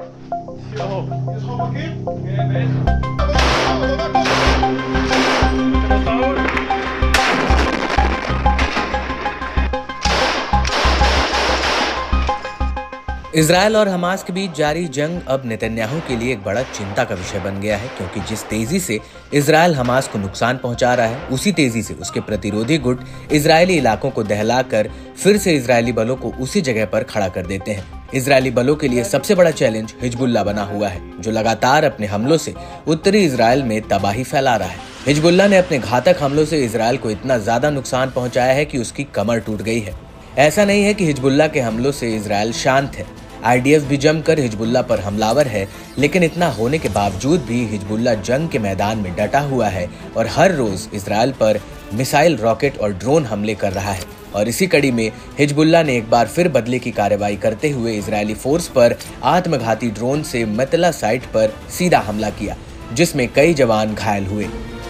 Israel और Hamas के बीच जारी जंग अब नेतन्याहू के लिए एक बड़ा चिंता का विषय बन गया है, क्योंकि जिस तेजी से इजरायल हमास को नुकसान पहुंचा रहा है, उसी तेजी से उसके प्रतिरोधी गुट इजरायली इलाकों को दहलाकर फिर से इजरायली बलों को उसी जगह पर खड़ा कर देते हैं। इजरायली बलों के लिए सबसे बड़ा चैलेंज हिजबुल्लाह बना हुआ है, जो लगातार अपने हमलों से उत्तरी इजरायल में तबाही फैला रहा है। हिजबुल्लाह ने अपने घातक हमलों से इजरायल को इतना ज्यादा नुकसान पहुंचाया है कि उसकी कमर टूट गई है। ऐसा नहीं है कि हिजबुल्लाह के हमलों से इजरायल शांत है। IDF भी जमकर हिजबुल्लाह पर हमलावर है, लेकिन इतना होने के बावजूद भी हिजबुल्लाह जंग के मैदान में डटा हुआ है और हर रोज इजरायल पर मिसाइल, रॉकेट और ड्रोन हमले कर रहा है। और इसी कड़ी में हिजबुल्लाह ने एक बार फिर बदले की कार्रवाई करते हुए इजरायली फोर्स पर आत्मघाती ड्रोन से मतला साइट पर सीधा हमला किया, जिसमें कई जवान घायल हुए।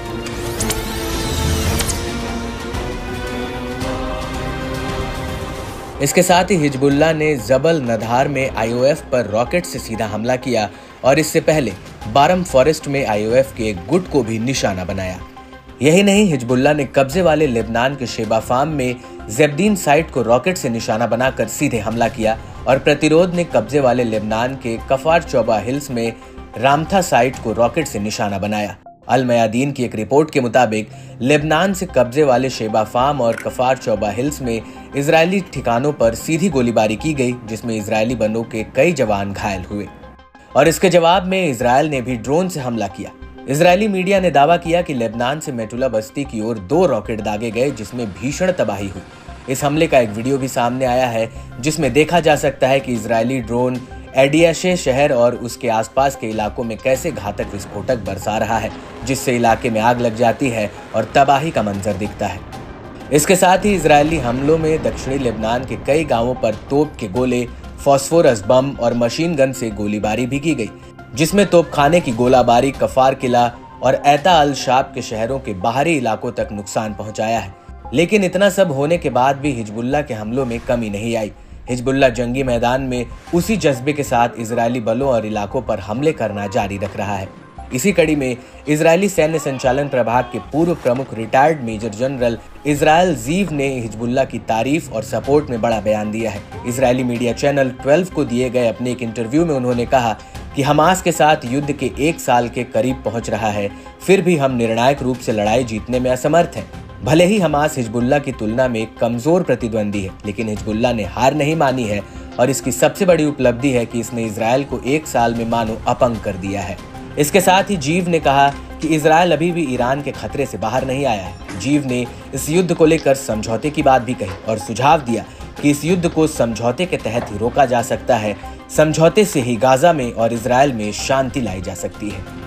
इसके साथ ही हिजबुल्लाह ने जबल नधार में IOF पर रॉकेट से सीधा हमला किया और इससे पहले बारम फॉरेस्ट में IOF के एक गुट को भी निशाना बनाया। यही नहीं, हिजबुल्लाह ने कब्जे वाले लेबनान के शेबा फार्म में जेबदीन साइट को रॉकेट से निशाना बनाकर सीधे हमला किया और प्रतिरोध ने कब्जे वाले लेबनान के कफार चौबा हिल्स में रामथा साइट को रॉकेट से निशाना बनाया। अल मयादीन की एक रिपोर्ट के मुताबिक लेबनान से कब्जे वाले शेबा फार्म और कफार चौबा हिल्स में इजरायली ठिकानों पर सीधी गोलीबारी की गई, जिसमें इजरायली बलों के कई जवान घायल हुए। और इसके जवाब में इजरायल ने भी ड्रोन से हमला किया। इजरायली मीडिया ने दावा किया कि लेबनान से मेटुला बस्ती की ओर 2 रॉकेट दागे गए, जिसमें भीषण तबाही हुई। इस हमले का एक वीडियो भी सामने आया है, जिसमें देखा जा सकता है कि इजरायली ड्रोन एडियाशे शहर और उसके आसपास के इलाकों में कैसे घातक विस्फोटक बरसा रहा है, जिससे इलाके में आग लग जाती है और तबाही का मंजर दिखता है। इसके साथ ही इजरायली हमलों में दक्षिणी लेबनान के कई गांवों पर तोप के गोले, फास्फोरस बम और मशीन गन से गोलीबारी भी की गई, जिसमें तोपखाने की गोलाबारी कफार किला और ऐता अल शाब के शहरों के बाहरी इलाकों तक नुकसान पहुंचाया है। लेकिन इतना सब होने के बाद भी हिजबुल्लाह के हमलों में कमी नहीं आई। हिजबुल्लाह जंगी मैदान में उसी जज्बे के साथ इजरायली बलों और इलाकों पर हमले करना जारी रख रहा है। इसी कड़ी में इजरायली सैन्य संचालन प्रभाग के पूर्व प्रमुख रिटायर्ड मेजर जनरल इजरायल जीव ने हिजबुल्लाह की तारीफ और सपोर्ट में बड़ा बयान दिया है। इजरायली मीडिया चैनल 12 को दिए गए अपने एक इंटरव्यू में उन्होंने कहा कि हमास के साथ युद्ध के 1 साल के करीब पहुंच रहा है, फिर भी हम निर्णायक रूप से लड़ाई जीतने में असमर्थ हैं। भले ही हमास हिजबुल्लाह की तुलना में कमजोर प्रतिद्वंदी है, लेकिन हिजबुल्लाह ने हार नहीं मानी है और इसकी सबसे बड़ी उपलब्धि है कि इसने इजरायल को 1 साल में मानो अपंग कर दिया है। इसके साथ ही जीव ने कहा कि इजरायल अभी भी ईरान के खतरे से बाहर नहीं आया है। जीव ने इस युद्ध को लेकर समझौते की बात भी कही और सुझाव दिया कि इस युद्ध को समझौते के तहत ही रोका जा सकता है। समझौते से ही गाजा में और इजरायल में शांति लाई जा सकती है।